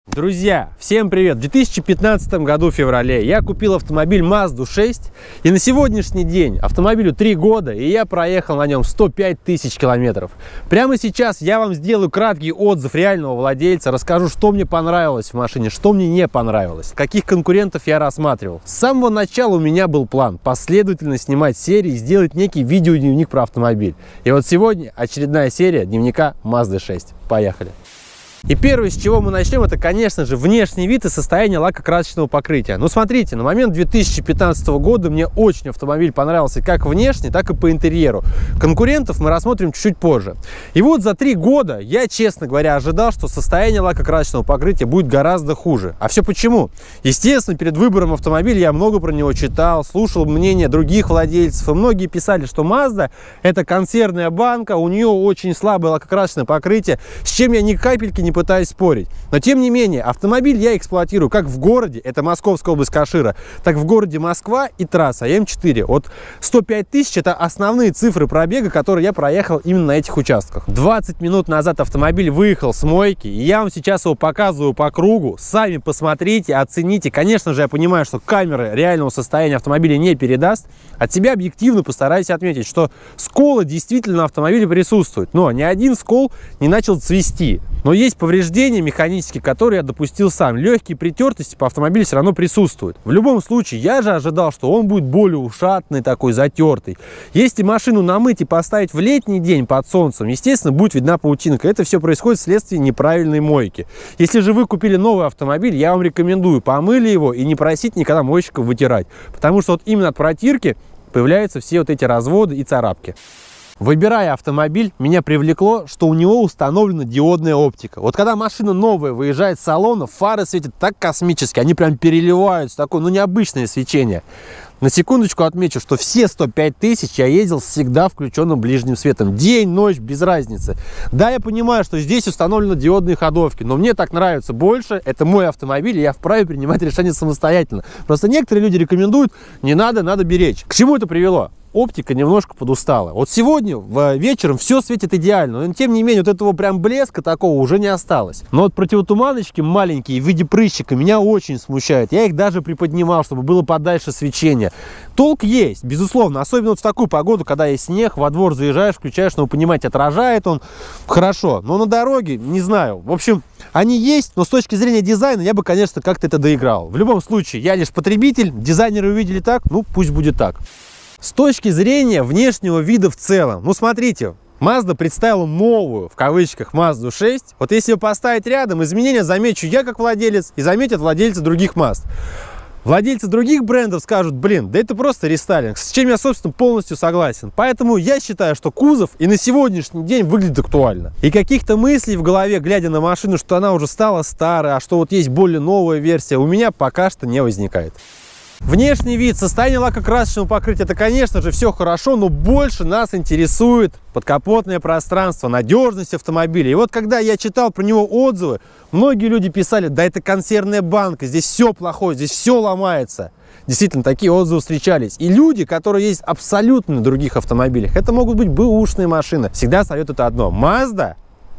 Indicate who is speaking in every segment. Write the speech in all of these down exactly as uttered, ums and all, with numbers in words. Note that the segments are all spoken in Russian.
Speaker 1: Друзья, всем привет! В две тысячи пятнадцатом году в феврале я купил автомобиль Мазду шесть, и на сегодняшний день автомобилю три года, и я проехал на нем сто пять тысяч километров. Прямо сейчас я вам сделаю краткий отзыв реального владельца, расскажу, что мне понравилось в машине, что мне не понравилось, каких конкурентов я рассматривал. С самого начала у меня был план последовательно снимать серии и сделать некий видеодневник про автомобиль. И вот сегодня очередная серия дневника Мазды шесть. Поехали! И первое, с чего мы начнем, это, конечно же, внешний вид и состояние лакокрасочного покрытия. Ну, смотрите, на момент две тысячи пятнадцатого года мне очень автомобиль понравился как внешне, так и по интерьеру. Конкурентов мы рассмотрим чуть-чуть позже. И вот за три года я, честно говоря, ожидал, что состояние лакокрасочного покрытия будет гораздо хуже. А все почему? Естественно, перед выбором автомобиля я много про него читал, слушал мнения других владельцев, и многие писали, что Mazda – это консервная банка, у нее очень слабое лакокрасочное покрытие, с чем я ни капельки не не пытаюсь спорить. Но тем не менее, автомобиль я эксплуатирую как в городе, это Московская область Кашира, так в городе Москва и трасса М четыре. От сто пять тысяч это основные цифры пробега, которые я проехал именно на этих участках. двадцать минут назад автомобиль выехал с мойки, и я вам сейчас его показываю по кругу. Сами посмотрите, оцените. Конечно же, я понимаю, что камера реального состояния автомобиля не передаст. От себя объективно постараюсь отметить, что сколы действительно на автомобиле присутствуют. Но ни один скол не начал цвести. Но есть повреждения механические, которые я допустил сам. Легкие притертости по автомобилю все равно присутствуют. В любом случае, я же ожидал, что он будет более ушатный, такой затертый. Если машину намыть и поставить в летний день под солнцем, естественно, будет видна паутинка. Это все происходит вследствие неправильной мойки. Если же вы купили новый автомобиль, я вам рекомендую помыли его и не просить никогда мойщиков вытирать. Потому что вот именно от протирки появляются все вот эти разводы и царапки. Выбирая автомобиль, меня привлекло, что у него установлена диодная оптика. Вот когда машина новая выезжает с салона, фары светят так космически, они прям переливаются, такое, ну, необычное свечение. На секундочку отмечу, что все сто пять тысяч я ездил всегда включенным ближним светом. День, ночь, без разницы. Да, я понимаю, что здесь установлены диодные ходовки, но мне так нравится больше. Это мой автомобиль, и я вправе принимать решения самостоятельно. Просто некоторые люди рекомендуют, не надо, надо беречь. К чему это привело? Оптика немножко подустала. Вот сегодня в вечером все светит идеально, но тем не менее вот этого прям блеска такого уже не осталось. Но вот противотуманочки маленькие в виде прыщика меня очень смущают. Я их даже приподнимал, чтобы было подальше свечение. Толк есть, безусловно, особенно вот в такую погоду, когда есть снег, во двор заезжаешь, включаешь, чтобы понимать, отражает он хорошо. Но на дороге, не знаю, в общем, они есть, но с точки зрения дизайна я бы, конечно, как-то это доиграл. В любом случае, я лишь потребитель, дизайнеры увидели так, ну пусть будет так. С точки зрения внешнего вида в целом, ну смотрите, Mazda представила новую, в кавычках, Мазду шесть. Вот если ее поставить рядом, изменения замечу я как владелец и заметят владельцы других Mazd. Владельцы других брендов скажут, блин, да это просто рестайлинг, с чем я, собственно, полностью согласен. Поэтому я считаю, что кузов и на сегодняшний день выглядит актуально. И каких-то мыслей в голове, глядя на машину, что она уже стала старой, а что вот есть более новая версия, у меня пока что не возникает. Внешний вид, состояние лакокрасочного покрытия, это, конечно же, все хорошо, но больше нас интересует подкапотное пространство, надежность автомобиля. И вот когда я читал про него отзывы, многие люди писали, да это консервная банка, здесь все плохое, здесь все ломается. Действительно, такие отзывы встречались. И люди, которые есть абсолютно на других автомобилях, это могут быть бэушные машины, всегда советуют одно: Mazda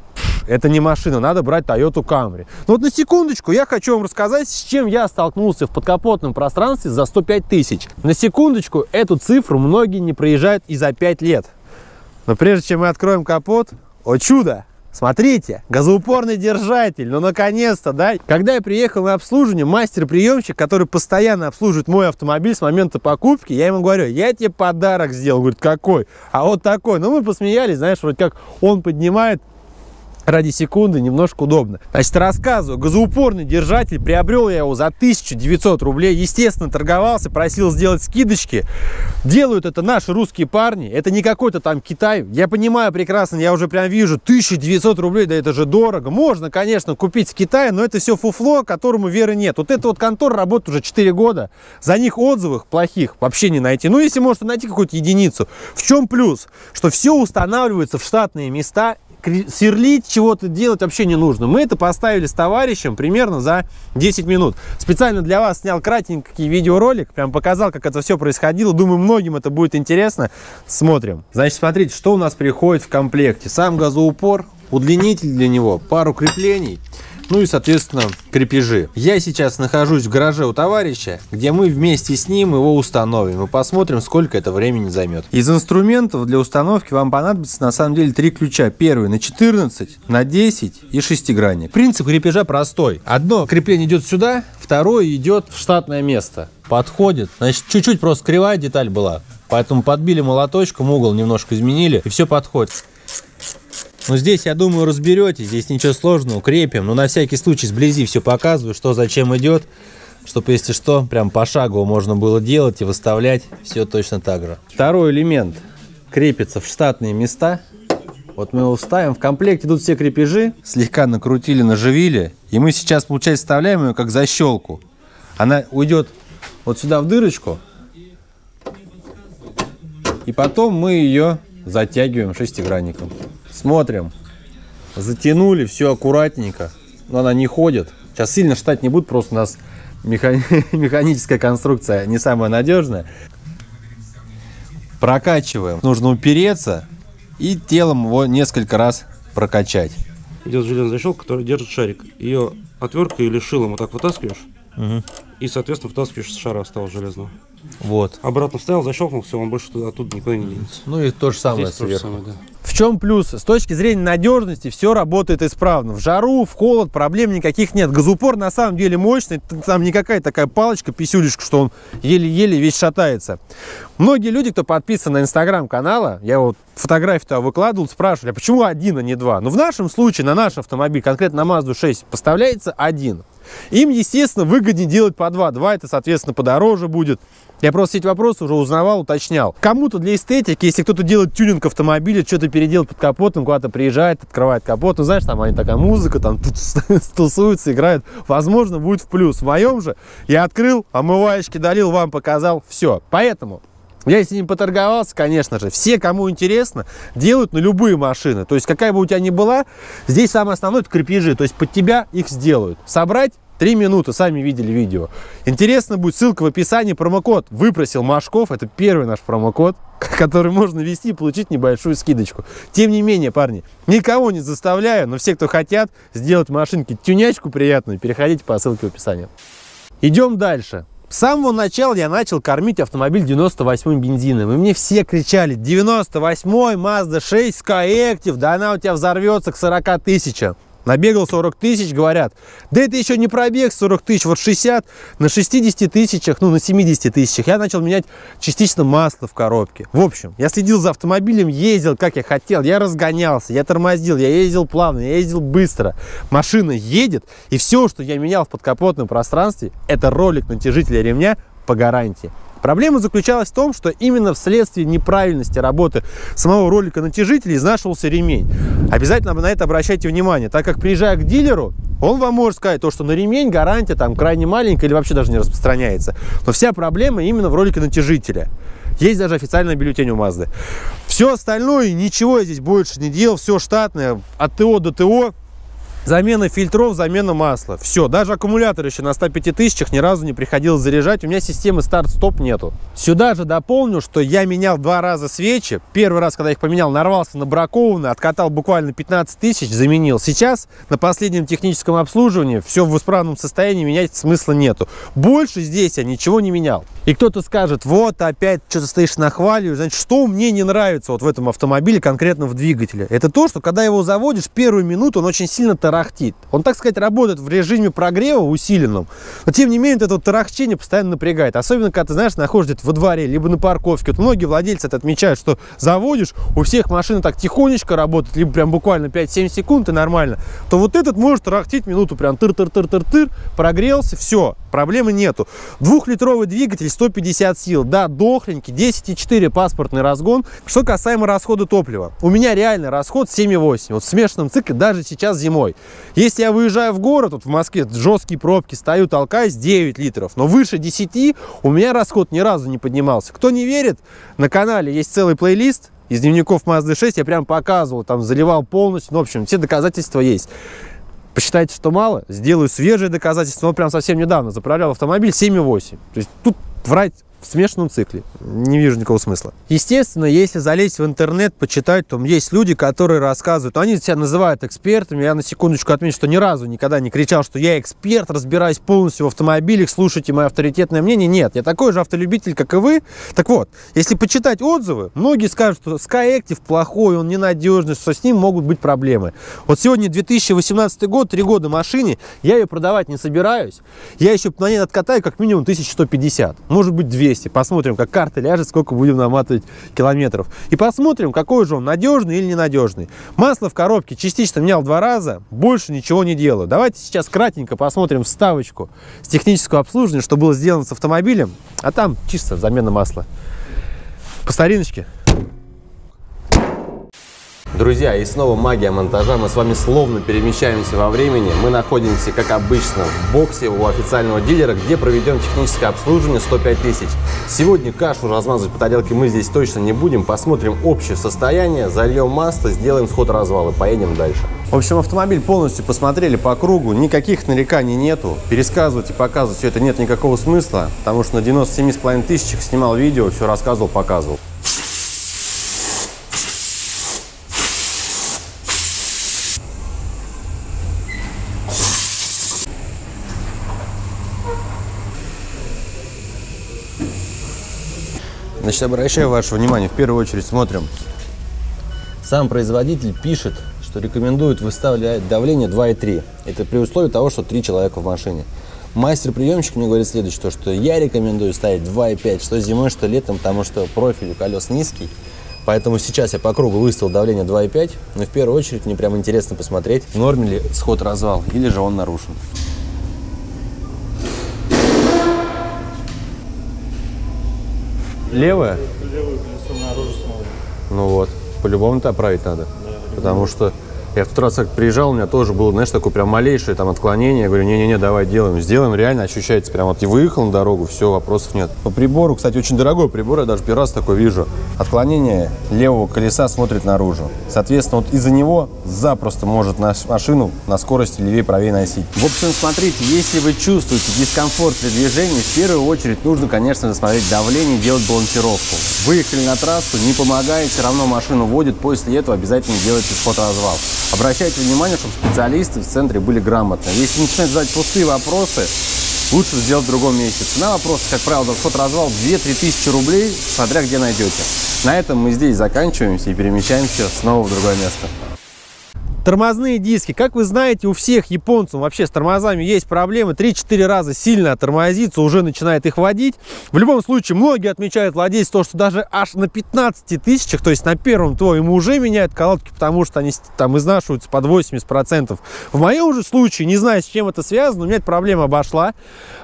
Speaker 1: — это не машина, надо брать Toyota Camry. Но вот на секундочку я хочу вам рассказать, с чем я столкнулся в подкапотном пространстве за сто пять тысяч. На секундочку, эту цифру многие не проезжают и за пять лет. Но прежде чем мы откроем капот, о чудо! Смотрите, газоупорный держатель, ну наконец-то, да? Когда я приехал на обслуживание, мастер-приемщик, который постоянно обслуживает мой автомобиль с момента покупки, я ему говорю, я тебе подарок сделал. Говорит, какой? А вот такой. Ну мы посмеялись, знаешь, вроде как он поднимает ради секунды, немножко удобно. Значит, рассказываю. Газоупорный держатель, приобрел я его за тысячу девятьсот рублей. Естественно, торговался, просил сделать скидочки. Делают это наши русские парни. Это не какой-то там Китай. Я понимаю прекрасно, я уже прям вижу, тысяча девятьсот рублей, да это же дорого. Можно, конечно, купить в Китае, но это все фуфло, которому веры нет. Вот эта вот контора работает уже четыре года. За них отзывов плохих вообще не найти. Ну, если можно найти какую-то единицу. В чем плюс? Что все устанавливается в штатные места. Сверлить, чего-то делать вообще не нужно. Мы это поставили с товарищем примерно за десять минут. Специально для вас снял кратенький видеоролик, прям показал, как это все происходило. Думаю, многим это будет интересно. Смотрим. Значит, смотрите, что у нас приходит в комплекте. Сам газоупор, удлинитель для него, пару креплений. ну и, соответственно, крепежи. Я сейчас нахожусь в гараже у товарища, где мы вместе с ним его установим и посмотрим, сколько это времени займет. Из инструментов для установки вам понадобится на самом деле три ключа. Первый на четырнадцать, на десять и шестигранник. Принцип крепежа простой. Одно крепление идет сюда, второе идет в штатное место. Подходит. Значит, чуть-чуть просто кривая деталь была. Поэтому подбили молоточком, угол немножко изменили, и все подходит. Ну, здесь, я думаю, разберетесь. Здесь ничего сложного. Крепим. Но на всякий случай сблизи все показываю, что зачем идет. Чтобы, если что, прям пошагово можно было делать и выставлять. Все точно так же. Второй элемент крепится в штатные места. Вот мы его вставим. В комплекте идут все крепежи. Слегка накрутили, наживили. И мы сейчас, получается, вставляем ее как защелку. Она уйдет вот сюда в дырочку. И потом мы ее затягиваем шестигранником. Смотрим. Затянули, все аккуратненько. Но она не ходит. Сейчас сильно штать не будет, просто у нас механи... механическая конструкция не самая надежная. Прокачиваем. Нужно упереться и телом его несколько раз прокачать.
Speaker 2: Идет железная защелка, которая держит шарик. Ее отверткой или шилом вот так вытаскиваешь. Угу. И, соответственно, вытаскиваешь с шара осталось железного.
Speaker 1: Вот.
Speaker 2: Обратно вставил, защелкнул, все, он больше оттуда никуда не денется.
Speaker 1: Ну и то же самое
Speaker 2: Здесь
Speaker 1: сверху.
Speaker 2: То же самое, да.
Speaker 1: В чем плюс? С точки зрения надежности все работает исправно. В жару, в холод проблем никаких нет. Газупор на самом деле мощный. Там не какая-то такая палочка, писюлечка, что он еле-еле весь шатается. Многие люди, кто подписан на инстаграм канала, я вот фотографию выкладывал, спрашивали, а почему один, а не два? Ну, в нашем случае, на наш автомобиль, конкретно на Мазду шесть, поставляется один. Им, естественно, выгоднее делать по два. Два это, соответственно, подороже будет. Я просто эти вопросы уже узнавал, уточнял. Кому-то для эстетики, если кто-то делает тюнинг автомобиля, что-то переделать под капотом, куда-то приезжает, открывает капот, ну, знаешь, там они такая музыка, там тусуются, играют, возможно, будет в плюс. В моем же я открыл, омываечки долил, вам показал, все. Поэтому я с ним поторговался, конечно же. Все, кому интересно, делают на любые машины. То есть, какая бы у тебя ни была, здесь самое основное – это крепежи. То есть, под тебя их сделают. Собрать три минуты, сами видели видео. Интересно будет, ссылка в описании, промокод «Выпросил Машков». Это первый наш промокод, который можно ввести и получить небольшую скидочку. Тем не менее, парни, никого не заставляю, но все, кто хотят сделать машинки тюнячку приятную, переходите по ссылке в описании. Идем дальше. С самого начала я начал кормить автомобиль девяносто восьмым бензином. И мне все кричали: девяносто восьмой Mazda шесть Skyactiv, да она у тебя взорвется к сорока тысячам. Набегал сорок тысяч, говорят, да это еще не пробег сорок тысяч, вот шестьдесят, на шестидесяти тысячах, ну на семидесяти тысячах я начал менять частично масло в коробке. В общем, я следил за автомобилем, ездил как я хотел, я разгонялся, я тормозил, я ездил плавно, я ездил быстро. Машина едет, и все, что я менял в подкапотном пространстве, это ролик натяжителя ремня по гарантии. Проблема заключалась в том, что именно вследствие неправильности работы самого ролика натяжителя изнашивался ремень. Обязательно на это обращайте внимание, так как, приезжая к дилеру, он вам может сказать, то, что на ремень гарантия там крайне маленькая или вообще даже не распространяется. Но вся проблема именно в ролике натяжителя. Есть даже официальный бюллетень у Мазды. Все остальное, ничего я здесь больше не делал, все штатное, от ТО до ТО. Замена фильтров, замена масла. Все, даже аккумулятор еще на ста пяти тысячах ни разу не приходилось заряжать. У меня системы старт-стоп нету. Сюда же дополню, что я менял два раза свечи. Первый раз, когда их поменял, нарвался на бракованные, откатал буквально пятнадцать тысяч, заменил. Сейчас на последнем техническом обслуживании все в исправном состоянии, менять смысла нету. Больше здесь я ничего не менял. И кто-то скажет: вот опять что-то стоишь нахваливаешь. Значит, что мне не нравится вот в этом автомобиле, конкретно в двигателе? Это то, что когда его заводишь, первую минуту он очень сильно тарахтит. Он, так сказать, работает в режиме прогрева усиленном, но тем не менее это вот тарахчение постоянно напрягает. Особенно, когда ты, знаешь, находишься во дворе, либо на парковке. Вот многие владельцы это отмечают, что заводишь, у всех машины так тихонечко работают, либо прям буквально пять-семь секунд и нормально, то вот этот может тарахтить минуту, прям тыр-тыр-тыр-тыр-тыр, прогрелся, все, проблемы нету. Двухлитровый двигатель, сто пятьдесят сил, да, дохленький, десять и четыре паспортный разгон. Что касаемо расхода топлива, у меня реальный расход семь и восемь, вот в смешанном цикле даже сейчас зимой. Если я выезжаю в город, вот в Москве жесткие пробки, стою, толкаюсь, девять литров, но выше десяти у меня расход ни разу не поднимался. Кто не верит, на канале есть целый плейлист из дневников Мазды шесть, я прям показывал, там заливал полностью, ну, в общем, все доказательства есть. Посчитайте, что мало, сделаю свежие доказательства, но прям совсем недавно заправлял автомобиль семь и восемь. То есть тут врать в смешанном цикле. Не вижу никакого смысла. Естественно, если залезть в интернет, почитать, то есть люди, которые рассказывают, они себя называют экспертами. Я на секундочку отмечу, что ни разу никогда не кричал, что я эксперт, разбираюсь полностью в автомобилях, слушайте мое авторитетное мнение. Нет, я такой же автолюбитель, как и вы. Так вот, если почитать отзывы, многие скажут, что Skyactiv плохой, он ненадежный, что с ним могут быть проблемы. Вот сегодня две тысячи восемнадцатый год, три года машине, я ее продавать не собираюсь. Я еще на ней откатаю как минимум тысяча сто пятьдесят, может быть двести. Посмотрим, как карта ляжет, сколько будем наматывать километров. И посмотрим, какой же он, надежный или ненадежный. Масло в коробке частично менял два раза, больше ничего не делаю. Давайте сейчас кратенько посмотрим вставочку с технического обслуживания, что было сделано с автомобилем, а там чисто замена масла. По стариночке. Друзья, и снова магия монтажа. Мы с вами словно перемещаемся во времени. Мы находимся, как обычно, в боксе у официального дилера, где проведем техническое обслуживание сто пять тысяч. Сегодня кашу размазывать по тарелке мы здесь точно не будем. Посмотрим общее состояние, зальем масло, сделаем сход развала, поедем дальше. В общем, автомобиль полностью посмотрели по кругу, никаких нареканий нету. Пересказывать и показывать все это нет никакого смысла, потому что на девяноста семи с половиной тысячах снимал видео, все рассказывал, показывал. Значит, обращаю ваше внимание, в первую очередь смотрим. Сам производитель пишет, что рекомендует выставлять давление два и три. Это при условии того, что три человека в машине. Мастер-приемщик мне говорит следующее, то, что я рекомендую ставить два и пять, что зимой, что летом, потому что профиль у колес низкий. Поэтому сейчас я по кругу выставил давление два и пять, но в первую очередь мне прям интересно посмотреть, в норме ли сход-развал или же он нарушен. Левое?
Speaker 2: Левое колесо наружу смотрит.
Speaker 1: Ну вот, по-любому-то оправить надо. Да, потому что я в тот раз как приезжал, у меня тоже было, знаешь, такое прям малейшее там отклонение. Я говорю, не-не-не, давай делаем. Сделаем, реально ощущается прям вот и выехал на дорогу, все, вопросов нет. По прибору, кстати, очень дорогой прибор, я даже первый раз такой вижу. Отклонение левого колеса смотрит наружу. Соответственно, вот из-за него запросто может нашу машину на скорости левее-правее носить. В общем, смотрите, если вы чувствуете дискомфорт при движении, в первую очередь нужно, конечно, смотреть давление, делать балансировку. Выехали на трассу, не помогает, все равно машину водит, после этого обязательно делайте сход-развал. Обращайте внимание, чтобы специалисты в центре были грамотны. Если начинать задать пустые вопросы, лучше сделать в другом месте. Цена вопроса, как правило, за вход-развал две-три тысячи рублей, смотря где найдете. На этом мы здесь заканчиваемся и перемещаемся снова в другое место. Тормозные диски. Как вы знаете, у всех японцев вообще с тормозами есть проблемы. три-четыре раза сильно тормозится, уже начинает их водить. В любом случае, многие отмечают владельцы то, что даже аж на пятнадцати тысячах, то есть на первом ТО, ему уже меняют колодки, потому что они там изнашиваются под восемьдесят процентов. В моем же случае, не знаю, с чем это связано, у меня эта проблема обошла.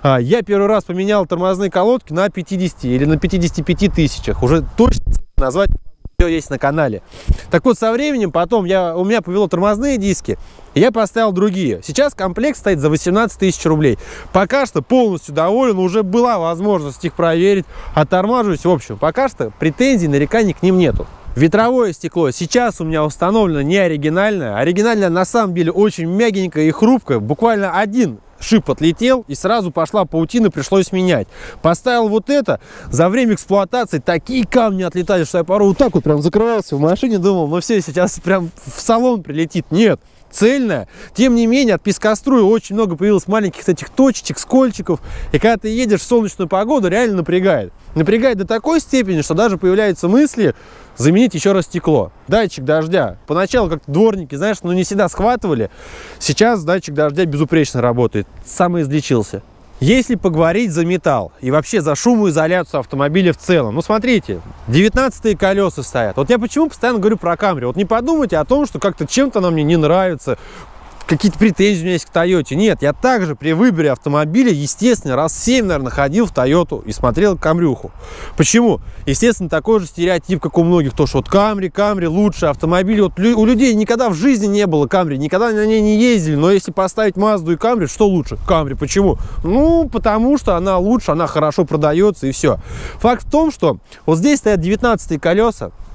Speaker 1: Я первый раз поменял тормозные колодки на пятидесяти или на пятидесяти пяти тысячах. Уже точно назвать все есть на канале. Так вот, со временем потом я, у меня повело тормозные диски, и я поставил другие. Сейчас комплект стоит за восемнадцать тысяч рублей. Пока что полностью доволен, уже была возможность их проверить, оттормаживаюсь. В общем, пока что претензий, нареканий к ним нету. Ветровое стекло сейчас у меня установлено не оригинальное. Оригинальное на самом деле очень мягенькое и хрупкое. Буквально один шип отлетел, и сразу пошла паутина, пришлось менять. Поставил вот это, за время эксплуатации такие камни отлетали, что я порой вот так вот прям закрывался в машине, думал, ну все, сейчас прям в салон прилетит. Нет, цельная. Тем не менее, от пескоструя очень много появилось маленьких этих точечек, скольчиков, и когда ты едешь в солнечную погоду, реально напрягает. Напрягает до такой степени, что даже появляются мысли заменить еще раз стекло. Датчик дождя. Поначалу как-то дворники, знаешь, ну не всегда схватывали. Сейчас датчик дождя безупречно работает. Самоизлечился. Если поговорить за металл и вообще за шумоизоляцию автомобиля в целом, ну смотрите, девятнадцатые колеса стоят. Вот я почему постоянно говорю про Camry. Вот не подумайте о том, что как-то чем-то она мне не нравится, какие-то претензии у меня есть к Тойоте. Нет, я также при выборе автомобиля, естественно, раз семь, наверное, ходил в Тойоту и смотрел Камрюху. Почему? Естественно, такой же стереотип, как у многих, то, что вот Камри, Камри лучший автомобиль. Вот у людей никогда в жизни не было Камри, никогда на ней не ездили, но если поставить Мазду и Камри, что лучше? Камри. Почему? Ну, потому что она лучше, она хорошо продается и все. Факт в том, что вот здесь стоят девятнадцатые колеса.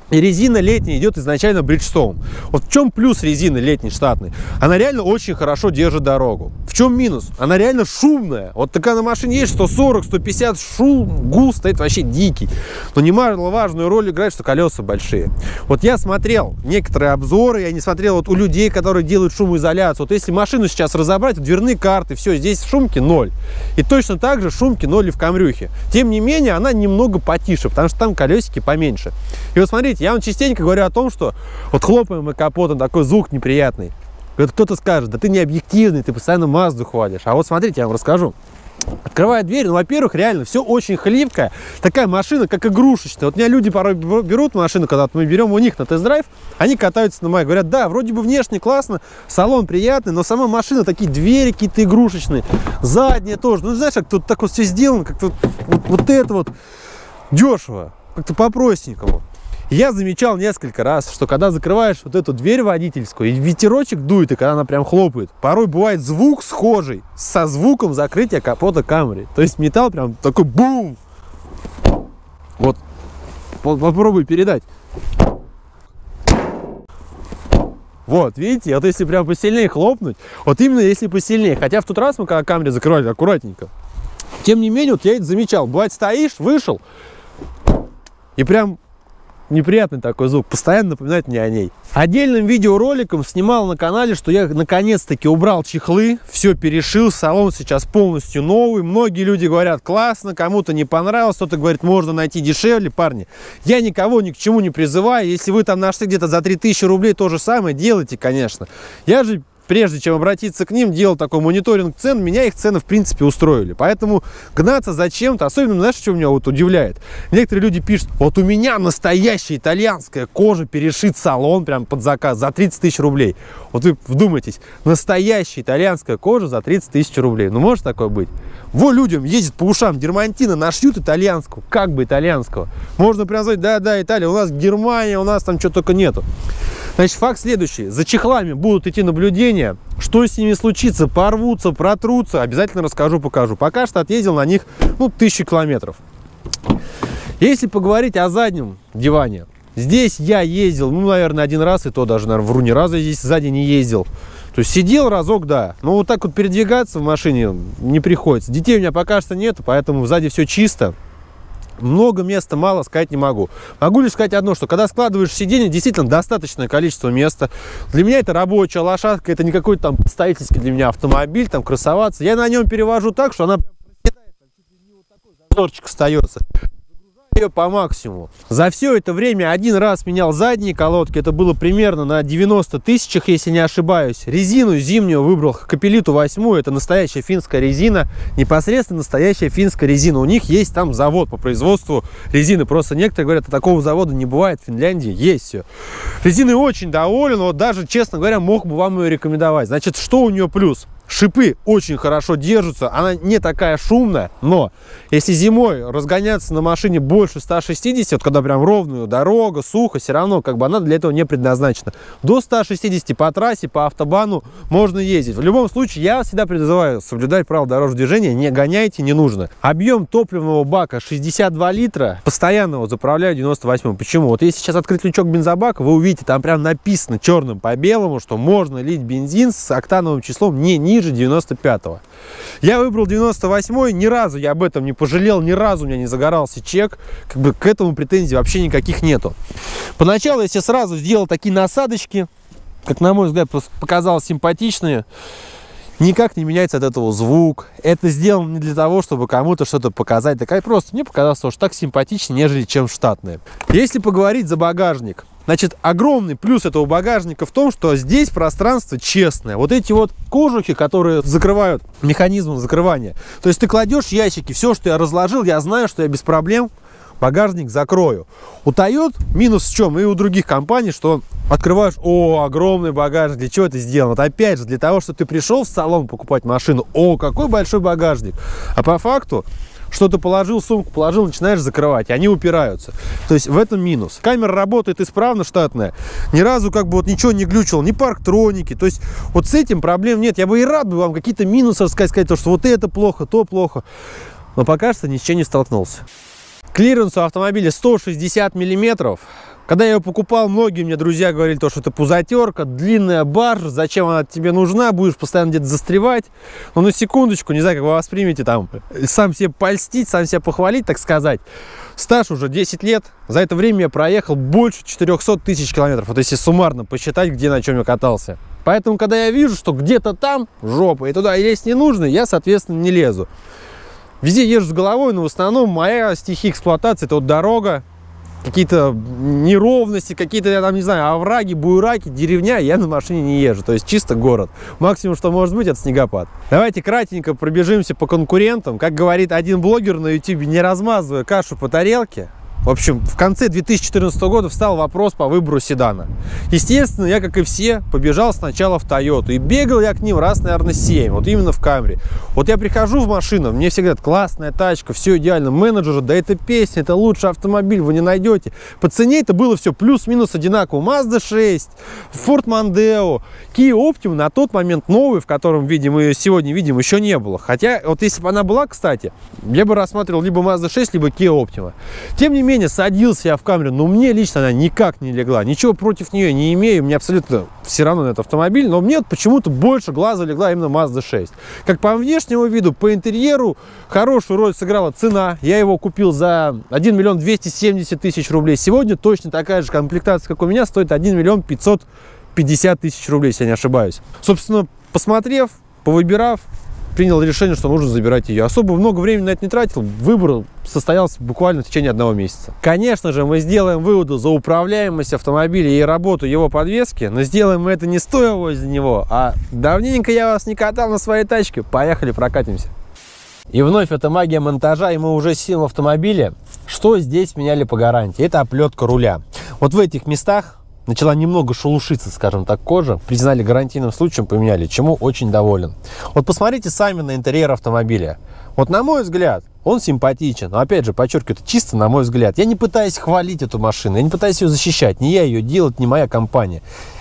Speaker 1: И резина летняя идет изначально Bridgestone. Вот в чем плюс резины летней штатной? Она реально очень хорошо держит дорогу. В чем минус? Она реально шумная. Вот такая на машине есть сто сорок — сто пятьдесят, шум, гул стоит вообще дикий. Но немаловажную роль играет, что колеса большие. Вот я смотрел некоторые обзоры, я не смотрел вот у людей, которые делают шумоизоляцию. Вот если машину сейчас разобрать, дверные карты, все, здесь шумки ноль. И точно так же шумки ноль и в камрюхе. Тем не менее, она немного потише, потому что там колесики поменьше. И вот смотрите, я вам частенько говорю о том, что вот хлопаем мы капотом, такой звук неприятный. Вот кто-то скажет, да ты не объективный, ты постоянно Мазду хвалишь. А вот смотрите, я вам расскажу. Открываю дверь, ну, во-первых, реально все очень хлипкая. Такая машина, как игрушечная. Вот меня люди порой берут машину, когда мы берем у них на тест-драйв, они катаются на моей, говорят, да, вроде бы внешне классно, салон приятный, но сама машина, такие двери какие-то игрушечные, задние тоже. Ну, знаешь, как тут так вот все сделано, как-то вот, вот это вот дешево, как-то по-простенькому. Я замечал несколько раз, что когда закрываешь вот эту дверь водительскую, и ветерочек дует, и когда она прям хлопает, порой бывает звук схожий со звуком закрытия капота Camry. То есть металл прям такой бум. Вот, попробуй передать. Вот, видите, вот если прям посильнее хлопнуть, вот именно если посильнее. Хотя в тот раз мы, когда Camry закрывали, аккуратненько. Тем не менее, вот я это замечал. Бывает, стоишь, вышел, и прям неприятный такой звук, постоянно напоминает мне о ней. Отдельным видеороликом снимал на канале, что я наконец-таки убрал чехлы, все перешил, салон сейчас полностью новый. Многие люди говорят, классно, кому-то не понравилось, кто-то говорит, можно найти дешевле. Парни, я никого ни к чему не призываю. Если вы там нашли где-то за три тысячи рублей, то же самое делайте, конечно. Я же, прежде чем обратиться к ним, делал такой мониторинг цен, меня их цены, в принципе, устроили. Поэтому гнаться за чем-то, особенно, знаешь, что меня вот удивляет? Некоторые люди пишут, вот у меня настоящая итальянская кожа, перешит салон прям под заказ за тридцать тысяч рублей. Вот вы вдумайтесь, настоящая итальянская кожа за тридцать тысяч рублей. Ну, может такое быть? Во, людям ездят по ушам дермантина, нашьют итальянского, как бы итальянского. Можно прям сказать, да-да, Италия, у нас Германия, у нас там что только нету. Значит, факт следующий. За чехлами будут идти наблюдения. Что с ними случится? Порвутся, протрутся. Обязательно расскажу, покажу. Пока что отъездил на них, ну, тысячу километров. Если поговорить о заднем диване. Здесь я ездил, ну, наверное, один раз, и то даже, наверное, вру, ни разу здесь сзади не ездил. То есть сидел разок, да. Но вот так вот передвигаться в машине не приходится. Детей у меня пока что нет, поэтому сзади все чисто. Много места, мало, сказать не могу. Могу лишь сказать одно, что когда складываешь сиденье, действительно достаточное количество места. Для меня это рабочая лошадка, это не какой-то там представительский для меня автомобиль, там красоваться. Я на нем перевожу так, что она проседает, там чуть ли не вот такой зазорчик остается. Ее по максимуму. За все это время один раз менял задние колодки. Это было примерно на девяноста тысячах, если не ошибаюсь. Резину зимнюю выбрал Hakkapeliitta восемь. Это настоящая финская резина. Непосредственно настоящая финская резина. У них есть там завод по производству резины. Просто некоторые говорят, а такого завода не бывает в Финляндии. Есть все. Резиной очень доволен. Вот даже, честно говоря, мог бы вам ее рекомендовать. Значит, что у нее плюс? Шипы очень хорошо держатся, она не такая шумная, но если зимой разгоняться на машине больше ста шестидесяти, вот когда прям ровную дорога, сухо, все равно как бы она для этого не предназначена. До ста шестидесяти по трассе, по автобану можно ездить. В любом случае, я всегда призываю соблюдать правила дорожного движения, не гоняйте, не нужно. Объем топливного бака шестьдесят два литра, постоянно его заправляю девяносто восьмым. Почему? Вот если сейчас открыть лючок бензобака, вы увидите, там прям написано черным по белому, что можно лить бензин с октановым числом не ниже ниже девяносто пятого. Я выбрал девяносто восьмой, ни разу я об этом не пожалел, ни разу у меня не загорался чек, как бы к этому претензий вообще никаких нету. Поначалу я себе сразу сделал такие насадочки, как на мой взгляд показалось симпатичные. Никак не меняется от этого звук. Это сделано не для того, чтобы кому-то что-то показать. Так просто мне показалось, что так симпатичнее, нежели чем штатные. Если поговорить за багажник, значит, огромный плюс этого багажника в том, что здесь пространство честное. Вот эти вот кожухи, которые закрывают механизм закрывания. То есть ты кладешь ящики, все, что я разложил, я знаю, что я без проблем багажник закрою. У Toyota минус в чем? И у других компаний, что открываешь, о, огромный багажник, для чего это сделано? Вот опять же, для того, что ты пришел в салон покупать машину, о, какой большой багажник. А по факту, что ты положил, сумку положил, начинаешь закрывать, и они упираются. То есть в этом минус. Камера работает исправно, штатная. Ни разу как бы вот ничего не глючило, ни парктроники. То есть вот с этим проблем нет. Я бы и рад бы вам какие-то минусы рассказать, сказать, то, что вот это плохо, то плохо. Но пока что ни с чем не столкнулся. Клиренс у автомобиля сто шестьдесят миллиметров. Когда я ее покупал, многие мне друзья говорили, то, что это пузатерка, длинная баржа, зачем она тебе нужна, будешь постоянно где-то застревать. Но на секундочку, не знаю, как вы воспримете, там, сам себе польстить, сам себя похвалить, так сказать. Стаж уже десять лет, за это время я проехал больше четырёхсот тысяч километров, вот если суммарно посчитать, где на чем я катался. Поэтому, когда я вижу, что где-то там жопа, и туда лезть не нужно, я, соответственно, не лезу. Везде езжу с головой, но в основном моя стихия эксплуатации – это вот дорога, какие-то неровности, какие-то, я там не знаю, овраги, буераки, деревня, я на машине не езжу, то есть чисто город. Максимум, что может быть, это снегопад. Давайте кратенько пробежимся по конкурентам. Как говорит один блогер на ютубе, не размазывая кашу по тарелке. В общем, в конце две тысячи четырнадцатого года встал вопрос по выбору седана. Естественно, я, как и все, побежал сначала в Тойоту. И бегал я к ним раз, наверное, семь. Вот именно в Камри. Вот я прихожу в машину, мне все говорят, классная тачка, все идеально. Менеджеры, да это песня, это лучший автомобиль, вы не найдете. По цене это было все плюс-минус одинаково. Mazda шесть, Ford Mondeo, Kia Optima на тот момент новый, в котором видим, мы сегодня видим, еще не было. Хотя, вот если бы она была, кстати, я бы рассматривал либо Mazda шесть, либо Kia Optima. Тем не менее, садился я в Камри, но мне лично она никак не легла. Ничего против нее не имею, мне абсолютно все равно на этот автомобиль, но мне почему-то больше глаза легла именно Mazda шесть. Как по внешнему виду, по интерьеру хорошую роль сыграла цена. Я его купил за один миллион двести семьдесят тысяч рублей. Сегодня точно такая же комплектация, как у меня, стоит один миллион пятьсот пятьдесят тысяч рублей, если я не ошибаюсь. Собственно, посмотрев, повыбирав, принял решение, что нужно забирать ее. Особо много времени на это не тратил, выбор состоялся буквально в течение одного месяца. Конечно же, мы сделаем выводы за управляемость автомобиля и работу его подвески, но сделаем мы это не стоя возле него, а давненько я вас не катал на своей тачке. Поехали, прокатимся. И вновь это магия монтажа, и мы уже сидим в автомобиле. Что здесь меняли по гарантии? Это оплетка руля. Вот в этих местах начала немного шелушиться, скажем так, кожа. Признали гарантийным случаем, поменяли, чему очень доволен. Вот посмотрите сами на интерьер автомобиля. Вот на мой взгляд, он симпатичен. Но опять же, подчеркиваю, это чисто на мой взгляд. Я не пытаюсь хвалить эту машину, я не пытаюсь ее защищать. Не я ее делаю, не моя компания.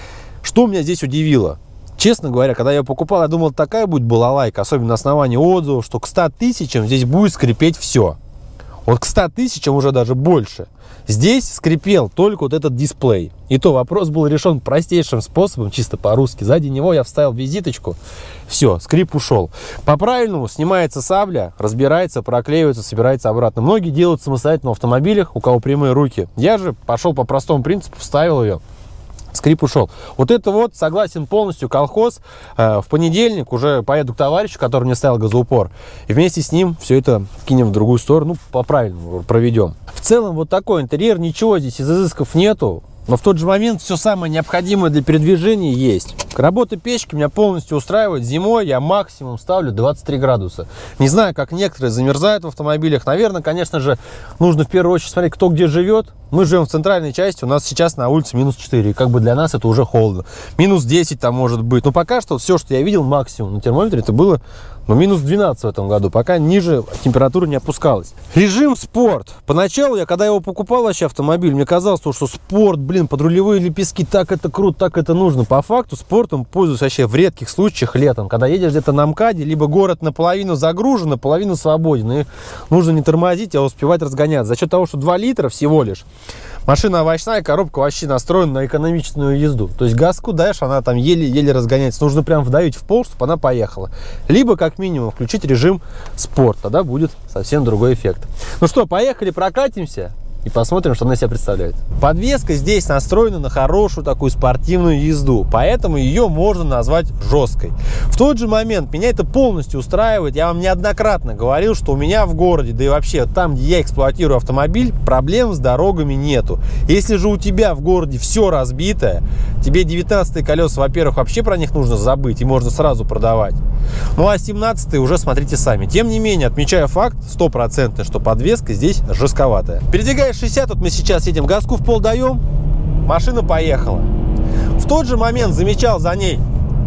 Speaker 1: Что меня здесь удивило? Честно говоря, когда я ее покупал, я думал, такая будет балалайка, особенно на основании отзывов, что к ста тысячам здесь будет скрипеть все. Вот к ста тысячам уже даже больше. Здесь скрипел только вот этот дисплей. И то вопрос был решен простейшим способом, чисто по-русски. Сзади него я вставил визиточку. Все, скрип ушел. По-правильному снимается сабля, разбирается, проклеивается, собирается обратно. Многие делают самостоятельно в автомобилях, у кого прямые руки. Я же пошел по простому принципу, вставил ее. Скрип ушел. Вот это вот, согласен полностью, колхоз. Э, в понедельник уже поеду к товарищу, который мне ставил газоупор. И вместе с ним все это кинем в другую сторону, ну, по-правильному проведем. В целом вот такой интерьер, ничего здесь из изысков нету. Но в тот же момент все самое необходимое для передвижения есть. Работа печки меня полностью устраивает. Зимой я максимум ставлю двадцать три градуса. Не знаю, как некоторые замерзают в автомобилях. Наверное, конечно же, нужно в первую очередь смотреть, кто где живет. Мы живем в центральной части, у нас сейчас на улице минус четыре. И как бы для нас это уже холодно. минус десять там может быть. Но пока что все, что я видел максимум на термометре, это было ну, минус двенадцать в этом году. Пока ниже температура не опускалась. Режим спорт. Поначалу я, когда его покупал вообще автомобиль, мне казалось, что спорт, блин, подрулевые лепестки, так это круто, так это нужно. По факту спортом пользуюсь вообще в редких случаях летом, когда едешь где-то на МКАДе, либо город наполовину загружен, наполовину свободен. И нужно не тормозить, а успевать разгоняться. За счет того, что два литра всего лишь. Машина овощная, коробка вообще настроена на экономичную езду. То есть газку даешь, она там еле-еле разгоняется. Нужно прям вдавить в пол, чтобы она поехала. Либо, как минимум, включить режим спорт. Тогда будет совсем другой эффект. Ну что, поехали, прокатимся и посмотрим, что она из себя представляет. Подвеска здесь настроена на хорошую такую спортивную езду, поэтому ее можно назвать жесткой. В тот же момент меня это полностью устраивает. Я вам неоднократно говорил, что у меня в городе, да и вообще там, где я эксплуатирую автомобиль, проблем с дорогами нету. Если же у тебя в городе все разбитое, тебе девятнадцатые колеса, во-первых, вообще про них нужно забыть и можно сразу продавать. Ну а семнадцатые уже смотрите сами. Тем не менее, отмечаю факт стопроцентный, что подвеска здесь жестковатая. Передвигая шестьдесят, вот мы сейчас едем, газку в пол даем, машина поехала. В тот же момент замечал за ней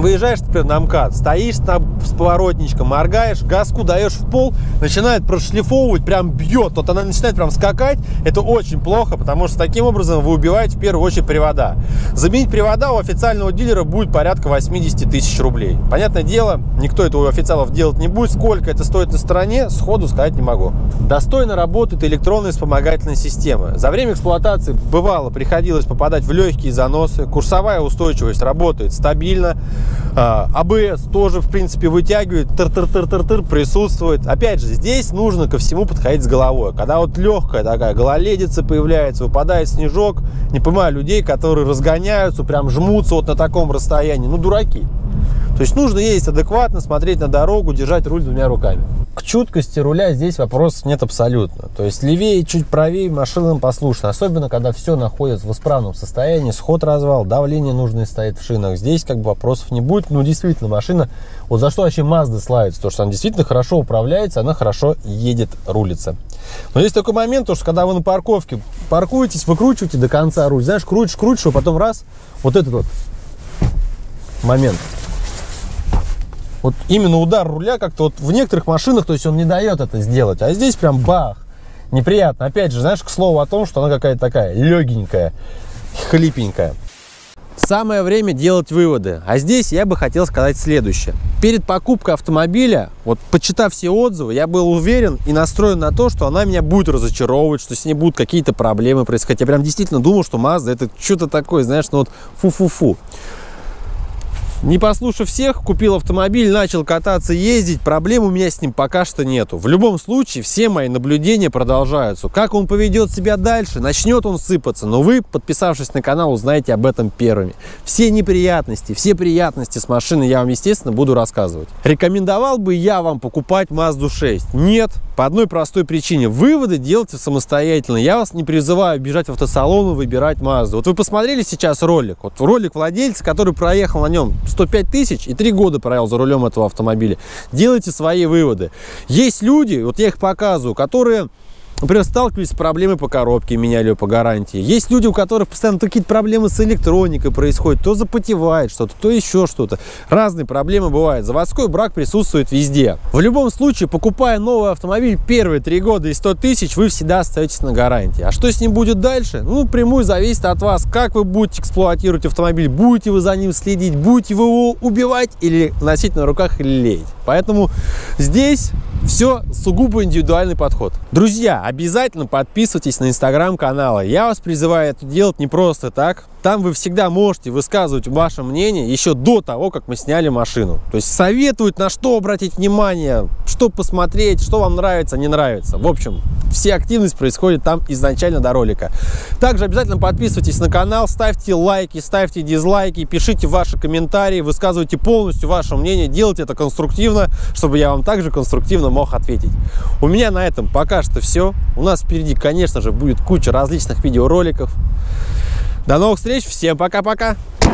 Speaker 1: Выезжаешь, например, на МКАД, стоишь там с поворотничком, моргаешь, газку даешь в пол, начинает прошлифовывать, прям бьет, вот она начинает прям скакать, это очень плохо, потому что таким образом вы убиваете в первую очередь привода. Заменить привода у официального дилера будет порядка восемьдесят тысяч рублей. Понятное дело, никто этого у официалов делать не будет, сколько это стоит на стороне, сходу сказать не могу. Достойно работает электронная вспомогательная система. За время эксплуатации бывало, приходилось попадать в легкие заносы, курсовая устойчивость работает стабильно, АБС тоже, в принципе, вытягивает, тыр-тыр-тыр-тыр-тыр присутствует. Опять же, здесь нужно ко всему подходить с головой. Когда вот легкая такая гололедица появляется, выпадает снежок, не понимаю людей, которые разгоняются, прям жмутся вот на таком расстоянии. Ну, дураки. То есть нужно ездить адекватно, смотреть на дорогу, держать руль двумя руками. К чуткости руля здесь вопросов нет абсолютно. То есть левее, чуть правее машинам послушно. Особенно, когда все находится в исправном состоянии, сход развал, давление нужное стоит в шинах. Здесь как бы вопросов не будет. Ну, действительно, машина, вот за что вообще Mazda славится, то, что она действительно хорошо управляется, она хорошо едет, рулится. Но есть такой момент, то, что когда вы на парковке паркуетесь, выкручиваете до конца руль. Знаешь, крутишь, крутишь, а потом раз, вот этот вот момент. Вот именно удар руля как-то вот в некоторых машинах, то есть он не дает это сделать, а здесь прям бах, неприятно. Опять же, знаешь, к слову о том, что она какая-то такая легенькая, хлипенькая. Самое время делать выводы. А здесь я бы хотел сказать следующее. Перед покупкой автомобиля, вот почитав все отзывы, я был уверен и настроен на то, что она меня будет разочаровывать, что с ней будут какие-то проблемы происходить. Я прям действительно думал, что Mazda это что-то такое, знаешь, ну вот фу-фу-фу. Не послушав всех, купил автомобиль, начал кататься, ездить. Проблем у меня с ним пока что нету. В любом случае, все мои наблюдения продолжаются. Как он поведет себя дальше, начнет он сыпаться. Но вы, подписавшись на канал, узнаете об этом первыми. Все неприятности, все приятности с машиной я вам, естественно, буду рассказывать. Рекомендовал бы я вам покупать Mazda шесть? Нет. По одной простой причине. Выводы делайте самостоятельно. Я вас не призываю бежать в автосалон и выбирать Mazda. Вот вы посмотрели сейчас ролик. Вот ролик владельца, который проехал на нем сто пять тысяч и три года проехал за рулем этого автомобиля. Делайте свои выводы. Есть люди, вот я их показываю, которые, например, сталкивались с проблемой по коробке, меняли ее по гарантии. Есть люди, у которых постоянно какие-то проблемы с электроникой происходят. То запотевает что-то, то еще что-то. Разные проблемы бывают. Заводской брак присутствует везде. В любом случае, покупая новый автомобиль первые три года и сто тысяч, вы всегда остаетесь на гарантии. А что с ним будет дальше? Ну, напрямую зависит от вас, как вы будете эксплуатировать автомобиль. Будете вы за ним следить, будете вы его убивать или носить на руках или леять. Поэтому здесь все сугубо индивидуальный подход. Друзья, обязательно подписывайтесь на инстаграм-каналы. Я вас призываю это делать не просто так. Там вы всегда можете высказывать ваше мнение еще до того, как мы сняли машину. То есть советуют, на что обратить внимание, что посмотреть, что вам нравится, не нравится. В общем, вся активность происходит там изначально до ролика. Также обязательно подписывайтесь на канал, ставьте лайки, ставьте дизлайки, пишите ваши комментарии, высказывайте полностью ваше мнение, делайте это конструктивно, чтобы я вам также конструктивно мог ответить. У меня на этом пока что все. У нас впереди, конечно же, будет куча различных видеороликов. До новых встреч, всем пока-пока!